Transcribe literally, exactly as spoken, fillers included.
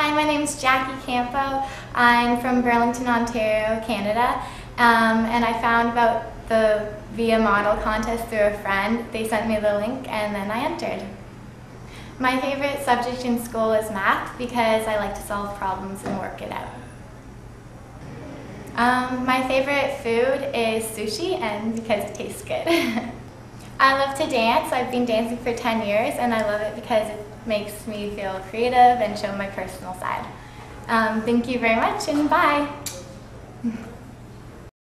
Hi, my name is Jackie Campeau. I'm from Burlington, Ontario, Canada, um, and I found about the V I A model contest through a friend. They sent me the link and then I entered. My favorite subject in school is math because I like to solve problems and work it out. Um, my favorite food is sushi, and because it tastes good. I love to dance. I've been dancing for ten years and I love it because it makes me feel creative and show my personal side. Um, thank you very much and bye.